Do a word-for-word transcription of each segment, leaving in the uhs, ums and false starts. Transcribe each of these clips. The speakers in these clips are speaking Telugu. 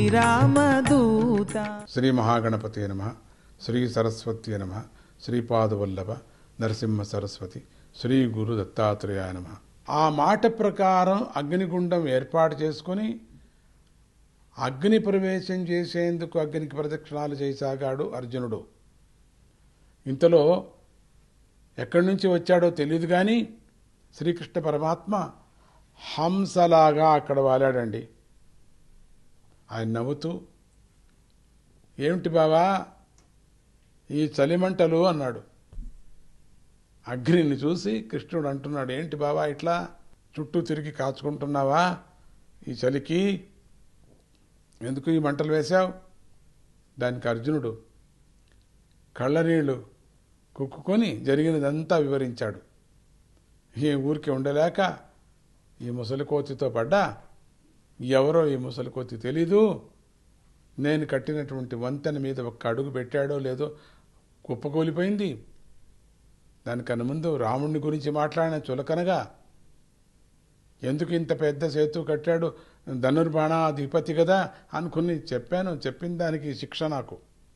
శ్రీరామదూత. శ్రీ మహాగణపతే నమః. శ్రీ సరస్వతి నమః. శ్రీపాదవల్లభ నరసింహ సరస్వతి శ్రీ గురు దత్తాత్రేయాయ నమః. ఆ మాట ప్రకారం అగ్నిగుండం ఏర్పాటు చేసుకుని అగ్ని ప్రవేశం చేసేందుకు అగ్నికి ప్రదక్షిణాలు చేయసాగాడు అర్జునుడు. ఇంతలో ఎక్కడి నుంచి వచ్చాడో తెలియదు కానీ శ్రీకృష్ణ పరమాత్మ హంసలాగా అక్కడ వాలాడండి. ఆయన నవ్వుతూ, ఏమిటి బావా ఈ చలిమంటలు అన్నాడు. అగ్నిని చూసి కృష్ణుడు అంటున్నాడు, ఏంటి బావా ఇట్లా చుట్టూ తిరిగి కాచుకుంటున్నావా ఈ చలికి, ఎందుకు ఈ మంటలు వేశావు? దానికి అర్జునుడు కళ్ళనీళ్ళు కుక్కుకొని జరిగినదంతా వివరించాడు. ఈ ఊరికి ఉండలేక ఈ ముసలికోతితో పడ్డా, ఎవరో ఈ ముసలికోతి తెలీదు, నేను కట్టినటువంటి వంతెన మీద ఒక్క అడుగు పెట్టాడో లేదో కుప్పకూలిపోయింది. దానికన్నా ముందు రాముడిని గురించి మాట్లాడిన చులకనగా, ఎందుకు ఇంత పెద్ద సేతు కట్టాడు, ధనుర్బాణాధిపతి కదా అనుకుని చెప్పాను. చెప్పిన దానికి శిక్ష నాకు.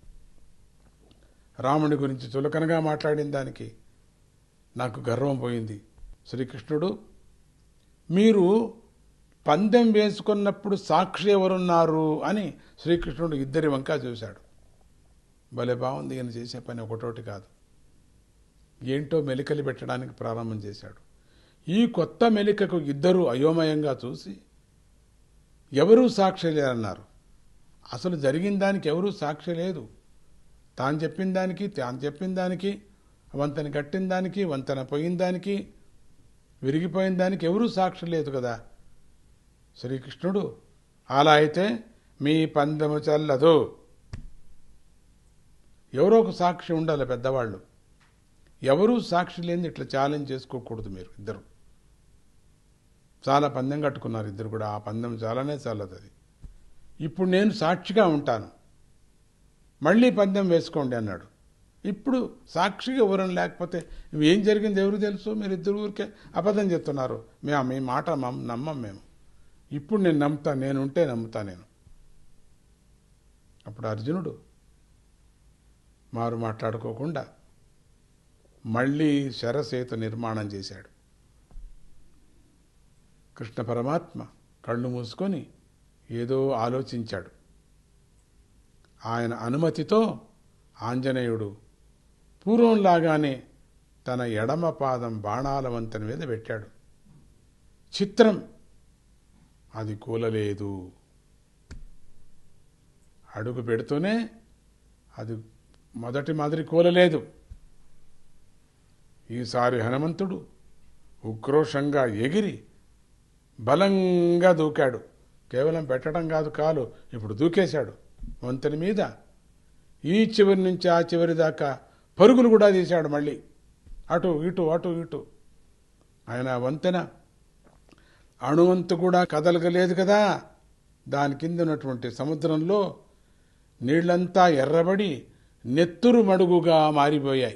రాముడి గురించి చులకనగా మాట్లాడిన దానికి నాకు గర్వం పోయింది. శ్రీకృష్ణుడు, మీరు పందెం వేసుకున్నప్పుడు సాక్షి ఎవరున్నారు అని శ్రీకృష్ణుడు ఇద్దరి వంక చూశాడు. భలే బాగుంది, ఈయన చేసే పని ఒకటోటి కాదు. ఏంటో మెలికలు పెట్టడానికి ప్రారంభం చేశాడు. ఈ కొత్త మెలికకు ఇద్దరు అయోమయంగా చూసి ఎవరూ సాక్షి లేరన్నారు. అసలు జరిగిన దానికి ఎవరూ సాక్షి లేదు. తాను చెప్పిన దానికి తాను చెప్పిన దానికి వంతెన కట్టిన దానికి వంతెన పోయిన దానికి విరిగిపోయిన దానికి ఎవరూ సాక్షి లేదు కదా. శ్రీకృష్ణుడు, అలా అయితే మీ పందెము చెల్లదు, ఎవరో ఒక సాక్షి ఉండాలి పెద్దవాళ్ళు. ఎవరూ సాక్షి లేని ఇట్లా ఛాలెంజ్ చేసుకోకూడదు. మీరు ఇద్దరు చాలా పందెం కట్టుకున్నారు ఇద్దరు కూడా. ఆ పందెం చాలానే చాలదు. అది ఇప్పుడు నేను సాక్షిగా ఉంటాను, మళ్ళీ పందెం వేసుకోండి అన్నాడు. ఇప్పుడు సాక్షిగా ఎవరని లేకపోతే ఏం జరిగింది ఎవరు తెలుసు? మీరు ఇద్దరు ఊరికే అబద్ధం చెప్తున్నారు. మేము మీ మాట నమ్మం మేము. ఇప్పుడు నేను నమ్ముతా, నేను ఉంటే నమ్ముతా నేను. అప్పుడు అర్జునుడు మారు మాట్లాడుకోకుండా మళ్ళీ శరసేతు నిర్మాణం చేశాడు. కృష్ణ పరమాత్మ కళ్ళు మూసుకొని ఏదో ఆలోచించాడు. ఆయన అనుమతితో ఆంజనేయుడు పూర్వంలాగానే తన ఎడమ పాదం బాణాల వంతెన మీద పెట్టాడు. చిత్రం, అది కూలలేదు. అడుగు పెడుతూనే అది మొదటి మాదిరి కూలలేదు. ఈసారి హనుమంతుడు ఉక్రోషంగా ఎగిరి బలంగా దూకాడు. కేవలం పెట్టడం కాదు, కాలు ఇప్పుడు దూకేశాడు వంతెన మీద. ఈ చివరి నుంచి ఆ చివరి దాకా పరుగులు కూడా తీశాడు. మళ్ళీ అటు ఇటు అటు ఇటు. ఆయన వంతెన అణువంతు కూడా కదలగలేదు కదా. దాని కింద ఉన్నటువంటి సముద్రంలో నీళ్లంతా ఎర్రబడి నెత్తురు మడుగుగా మారిపోయాయి.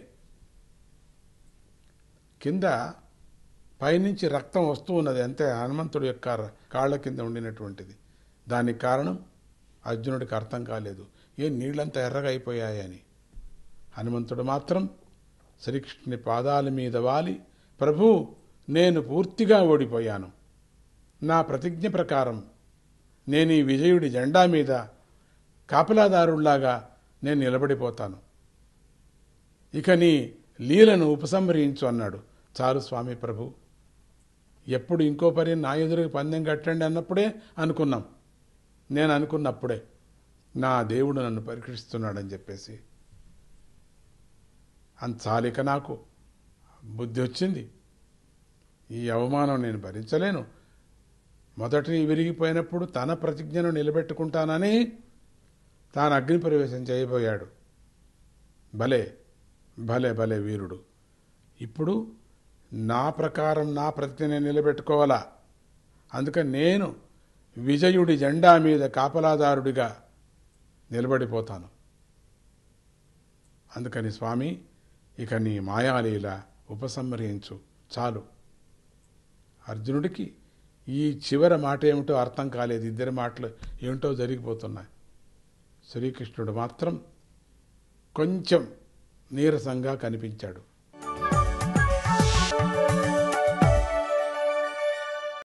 కింద పైనుంచి రక్తం వస్తూ ఉన్నది అంతే, హనుమంతుడి యొక్క కాళ్ళ కింద ఉండినటువంటిది. దానికి కారణం అర్జునుడికి అర్థం కాలేదు. ఏ నీళ్లంతా ఎర్రగా అయిపోయాయని. హనుమంతుడు మాత్రం శ్రీకృష్ణుని పాదాల మీద వాలి, ప్రభు నేను పూర్తిగా ఓడిపోయాను. నా ప్రతిజ్ఞ ప్రకారం నేను ఈ విజయుడి జెండా మీద కాపలాదారుల్లాగా నేను నిలబడిపోతాను. ఇక నీ లీలను ఉపసంహరించు అన్నాడు. చాలు స్వామి ప్రభు, ఎప్పుడు ఇంకో పరి నా ఎదురుకి పందెం కట్టండి అన్నప్పుడే అనుకున్నాం. నేను అనుకున్నప్పుడే నా దేవుడు నన్ను పరీక్షిస్తున్నాడని చెప్పేసి అంత చాలిక నాకు బుద్ధి వచ్చింది. ఈ అవమానం నేను భరించలేను. మొదటి విరిగిపోయినప్పుడు తన ప్రతిజ్ఞను నిలబెట్టుకుంటానని తాను అగ్ని ప్రవేశం చేయబోయాడు. భలే భలే భలే వీరుడు. ఇప్పుడు నా ప్రకారం నా ప్రతిజ్ఞని నిలబెట్టుకోవాలా. అందుకని నేను విజయుడి జెండా మీద కాపలాదారుడిగా నిలబడిపోతాను. అందుకని స్వామి, ఇక నీ మాయాలీల ఉపసంహరించు చాలు. అర్జునుడికి ఈ చివరి మాట ఏమిటో అర్థం కాలేదు. ఇద్దరి మాటలు ఏమిటో జరిగిపోతున్నాయి. శ్రీకృష్ణుడు మాత్రం కొంచెం నీరసంగా కనిపించాడు.